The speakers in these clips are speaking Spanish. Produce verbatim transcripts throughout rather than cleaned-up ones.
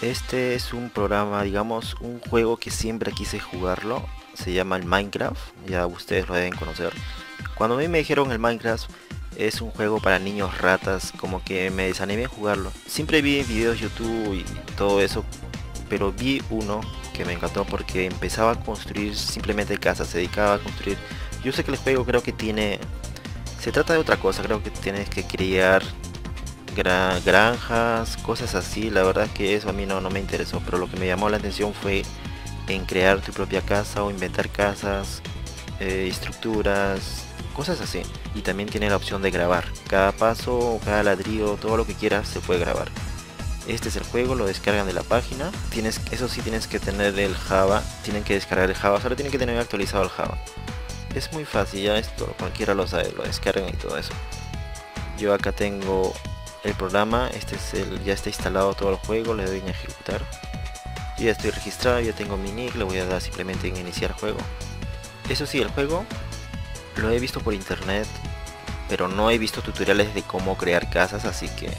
Este es un programa, digamos, un juego que siempre quise jugarlo. Se llama el Minecraft, ya ustedes lo deben conocer. Cuando a mí me dijeron el Minecraft es un juego para niños ratas, como que me desanimé en jugarlo. Siempre vi videos YouTube y todo eso, pero vi uno que me encantó porque empezaba a construir simplemente casas, se dedicaba a construir. Yo sé que el juego creo que tiene... Se trata de otra cosa, creo que tienes que criar gra- granjas, cosas así. La verdad es que eso a mí no, no me interesó, pero lo que me llamó la atención fue en crear tu propia casa o inventar casas, eh, estructuras, cosas así. Y también tiene la opción de grabar. Cada paso, cada ladrillo, todo lo que quieras se puede grabar. Este es el juego, lo descargan de la página. Tienes, eso sí, tienes que tener el Java. Tienen que descargar el Java, solo tienen que tener actualizado el Java. Es muy fácil, ya esto cualquiera lo sabe, lo descargan y todo eso. Yo acá tengo el programa, este es el, ya está instalado todo el juego, le doy en ejecutar. Yo ya estoy registrado, ya tengo mi nick, le voy a dar simplemente en iniciar juego. Eso sí, el juego lo he visto por internet, pero no he visto tutoriales de cómo crear casas, así que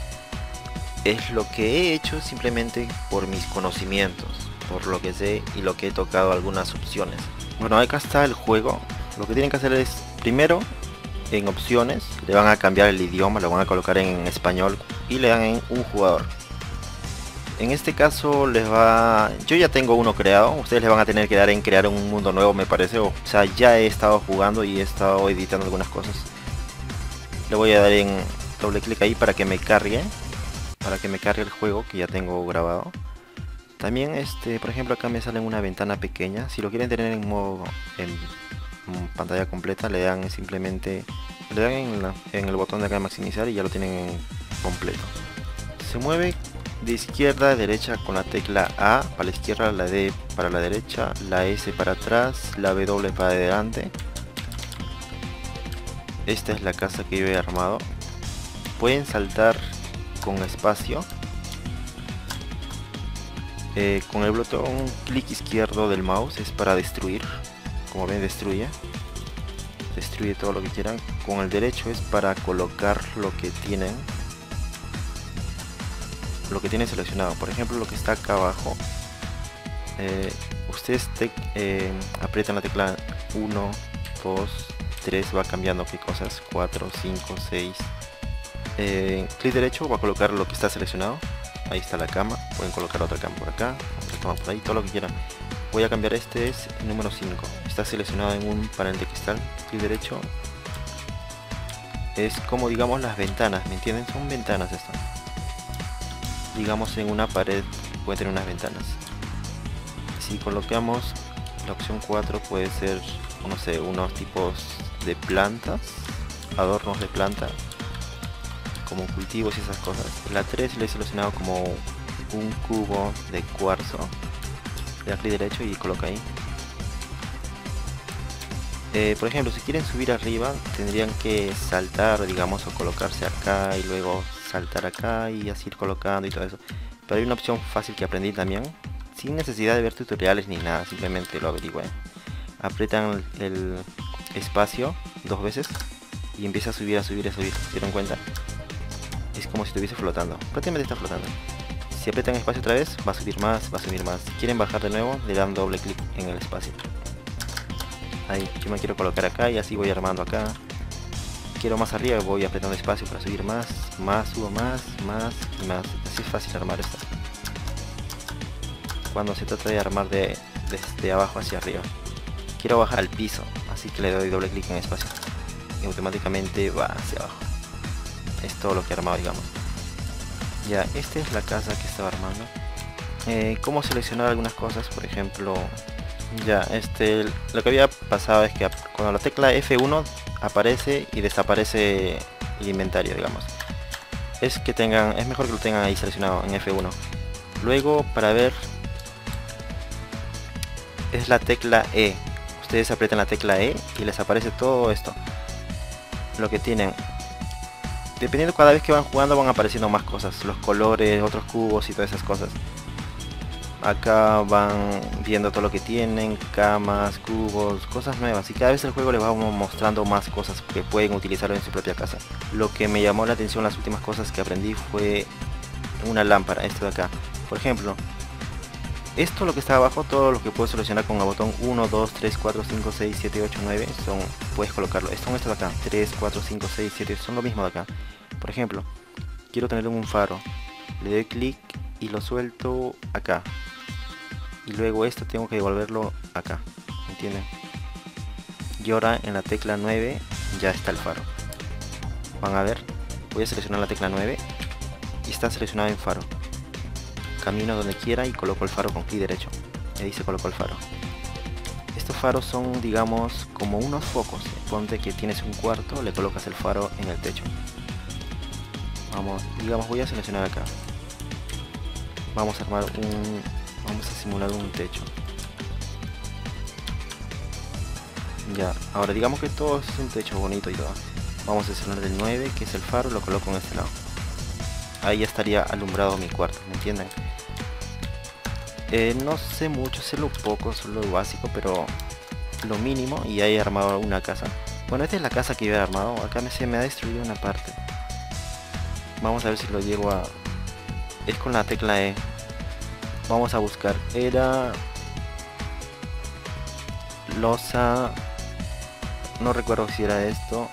es lo que he hecho simplemente por mis conocimientos, por lo que sé y lo que he tocado algunas opciones. Bueno, acá está el juego. Lo que tienen que hacer es, primero, en opciones, le van a cambiar el idioma, lo van a colocar en español y le dan en un jugador. En este caso les va... Yo ya tengo uno creado, ustedes le van a tener que dar en crear un mundo nuevo, me parece. O sea, ya he estado jugando y he estado editando algunas cosas. Le voy a dar en doble clic ahí para que me cargue, para que me cargue el juego que ya tengo grabado. También, este, por ejemplo, acá me sale una ventana pequeña. Si lo quieren tener en modo en, en pantalla completa, le dan simplemente le dan en, la, en el botón de acá de maximizar y ya lo tienen en completo. Se mueve de izquierda a derecha con la tecla A para la izquierda, la D para la derecha, la S para atrás, la W para adelante. Esta es la casa que yo he armado. Pueden saltar con espacio. Eh, con el botón clic izquierdo del mouse es para destruir. Como ven, destruye. Destruye todo lo que quieran. Con el derecho es para colocar lo que tienen. Lo que tienen seleccionado. Por ejemplo, lo que está acá abajo. Eh, ustedes te, eh, aprietan la tecla uno, dos, tres, va cambiando qué cosas. cuatro, cinco, seis. Eh, clic derecho va a colocar lo que está seleccionado. Ahí está la cama, pueden colocar otra cama por acá, otra cama por ahí, todo lo que quieran. Voy a cambiar, este es el número cinco, está seleccionado en un panel de cristal, clic derecho. Es como, digamos, las ventanas, ¿me entienden? Son ventanas esto. Digamos, en una pared puede tener unas ventanas. Si colocamos la opción cuatro, puede ser, no sé, unos tipos de plantas, adornos de planta, como cultivos y esas cosas. La tres le he seleccionado como un cubo de cuarzo. Le da clic derecho y coloca ahí. Eh, por ejemplo, si quieren subir arriba, tendrían que saltar, digamos, o colocarse acá y luego saltar acá y así ir colocando y todo eso. Pero hay una opción fácil que aprendí también, sin necesidad de ver tutoriales ni nada, simplemente lo averigüen. Aprietan el, el espacio dos veces y empieza a subir, a subir, a subir. ¿Se dieron cuenta? Es como si estuviese flotando, prácticamente está flotando. Si aprietan espacio otra vez, va a subir más, va a subir más. Si quieren bajar de nuevo, le dan doble clic en el espacio. Ahí, yo me quiero colocar acá y así voy armando acá. Quiero más arriba, voy apretando espacio para subir más, más, subo más, más y más. Así es fácil armar esto. Cuando se trata de armar de, desde abajo hacia arriba. Quiero bajar al piso, así que le doy doble clic en espacio. Y automáticamente va hacia abajo. Es todo lo que he armado, digamos. Ya, esta es la casa que estaba armando. Eh, cómo seleccionar algunas cosas, por ejemplo, ya, este, lo que había pasado es que cuando la tecla F uno aparece y desaparece el inventario, digamos. Es que tengan, es mejor que lo tengan ahí seleccionado en F uno. Luego, para ver, es la tecla E. Ustedes aprietan la tecla E y les aparece todo esto. Lo que tienen. Dependiendo, cada vez que van jugando van apareciendo más cosas, los colores, otros cubos y todas esas cosas. Acá van viendo todo lo que tienen, camas, cubos, cosas nuevas, y cada vez el juego les va mostrando más cosas que pueden utilizar en su propia casa. Lo que me llamó la atención, las últimas cosas que aprendí, fue una lámpara, esto de acá. Por ejemplo, Esto lo que está abajo, todo lo que puedo seleccionar con el botón uno, dos, tres, cuatro, cinco, seis, siete, ocho, nueve son, puedes colocarlo. Son estos de acá, tres, cuatro, cinco, seis, siete, son lo mismo de acá. Por ejemplo, quiero tener un faro, le doy clic y lo suelto acá. Y luego esto tengo que devolverlo acá, ¿entienden? Y ahora en la tecla nueve ya está el faro. Van a ver, voy a seleccionar la tecla nueve y está seleccionado en faro. Camino donde quiera y coloco el faro con clic derecho. Y ahí se colocó el faro. Estos faros son, digamos, como unos focos. Ponte que tienes un cuarto, le colocas el faro en el techo. Vamos, digamos, voy a seleccionar acá. Vamos a armar un... Vamos a simular un techo. Ya, ahora digamos que todo es un techo bonito y todo. Vamos a seleccionar el nueve, que es el faro, lo coloco en este lado. Ahí ya estaría alumbrado mi cuarto, ¿me entienden? Eh, no sé mucho, sé lo poco, solo lo básico, pero lo mínimo, y ahí he armado una casa. Bueno, esta es la casa que yo he armado. Acá me, se me ha destruido una parte. Vamos a ver si lo llego a... Es con la tecla E. Vamos a buscar. Era... losa... No recuerdo si era esto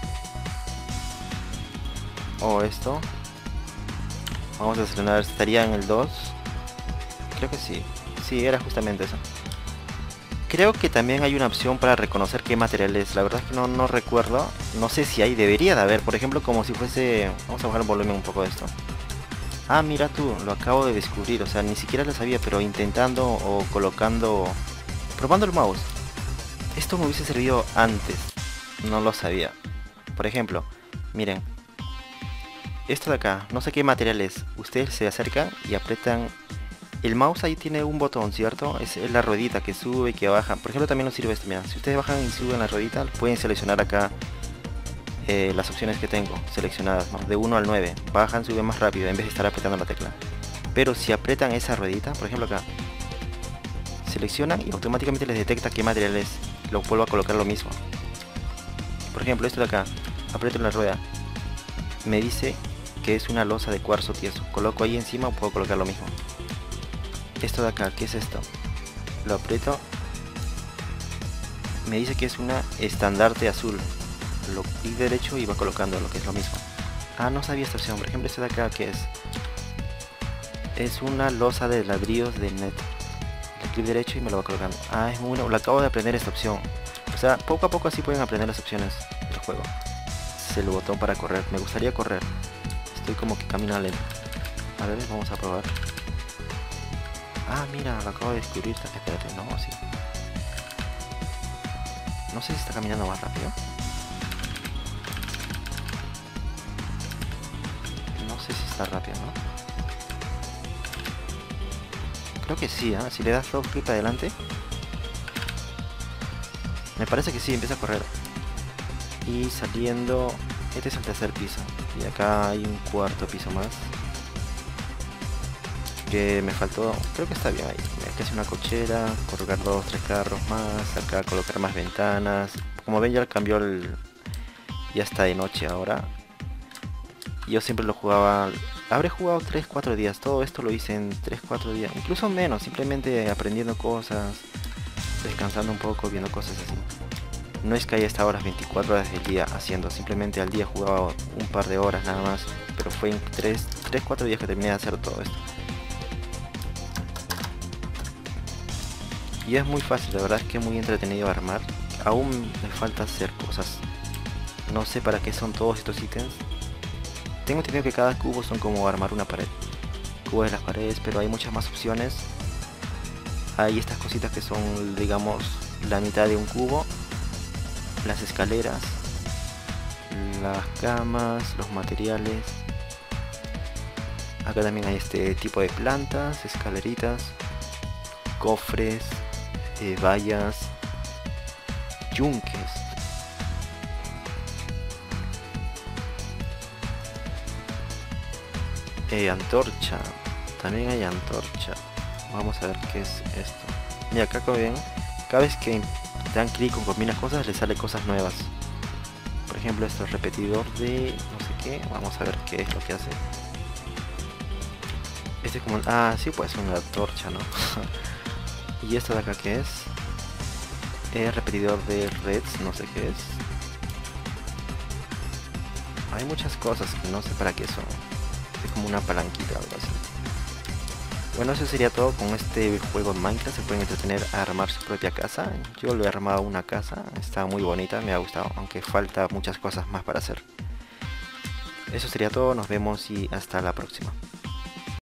o esto. Vamos a seleccionar, estaría en el dos. Creo que sí. Sí, era justamente eso. Creo que también hay una opción para reconocer qué material es. La verdad es que no, no recuerdo. No sé si hay, debería de haber. Por ejemplo, como si fuese... Vamos a bajar el volumen un poco de esto. Ah, mira tú, lo acabo de descubrir. O sea, ni siquiera lo sabía, pero intentando o colocando... Probando el mouse. Esto me hubiese servido antes. No lo sabía. Por ejemplo, miren. Esto de acá, no sé qué material es. Ustedes se acercan y aprietan... El mouse ahí tiene un botón, ¿cierto? Es, es la ruedita que sube y que baja. Por ejemplo, también nos sirve este, mira. Si ustedes bajan y suben la ruedita, pueden seleccionar acá eh, las opciones que tengo seleccionadas, ¿no? De uno al nueve. Bajan, suben más rápido en vez de estar apretando la tecla. Pero si aprietan esa ruedita, por ejemplo acá, seleccionan y automáticamente les detecta qué material es. Lo vuelvo a colocar lo mismo. Por ejemplo, esto de acá, aprieto la rueda. Me dice que es una losa de cuarzo tieso. Coloco ahí encima, puedo colocar lo mismo. Esto de acá, ¿qué es esto? Lo aprieto. Me dice que es una estandarte azul. Lo clic derecho y va colocando lo que es lo mismo. Ah, no sabía esta opción. Por ejemplo, este de acá, ¿qué es? Es una losa de ladrillos de net. Le clic derecho y me lo va colocando. Ah, es muy bueno. Lo acabo de aprender esta opción. O sea, poco a poco así pueden aprender las opciones del juego. Es el botón para correr. Me gustaría correr. Estoy como que camino lento. A ver, vamos a probar. Ah, mira, lo acabo de descubrir. Espérate, no, sí. No sé si está caminando más rápido. No sé si está rápido, ¿no? Creo que sí, ¿eh? Si le das dos clic adelante. Me parece que sí, empieza a correr. Y saliendo... Este es el tercer piso. Y acá hay un cuarto piso más. Que me faltó, creo que está bien ahí. Acá es una cochera, colocar dos, tres carros más, acá colocar más ventanas. Como ven ya cambió el... Ya está de noche ahora. Yo siempre lo jugaba, habré jugado tres cuatro días, todo esto lo hice en tres cuatro días, incluso menos, simplemente aprendiendo cosas, descansando un poco, viendo cosas así. No es que haya estado las veinticuatro horas del día haciendo, simplemente al día jugaba un par de horas nada más, pero fue en tres cuatro días que terminé de hacer todo esto. Y es muy fácil, la verdad es que es muy entretenido armar. Aún me falta hacer cosas. No sé para qué son todos estos ítems. Tengo entendido que cada cubo son como armar una pared. Cubos de las paredes, pero hay muchas más opciones. Hay estas cositas que son, digamos, la mitad de un cubo. Las escaleras. Las camas, los materiales. Acá también hay este tipo de plantas, escaleritas, cofres. Eh, vallas, yunques, eh, antorcha, también hay antorcha. Vamos a ver qué es esto. Mira, acá como ven, cada vez que dan clic o combinan cosas les sale cosas nuevas. Por ejemplo, esto es repetidor de no sé qué. Vamos a ver qué es lo que hace. Este es como... Ah, sí, pues una torcha, ¿no? ¿Y esto de acá qué es? Es repetidor de reds, no sé qué es. Hay muchas cosas que no sé para qué son. Es como una palanquita o algo así. Bueno, eso sería todo con este juego en Minecraft. Se pueden entretener a armar su propia casa. Yo lo he armado una casa, está muy bonita, me ha gustado, aunque falta muchas cosas más para hacer. Eso sería todo, nos vemos y hasta la próxima.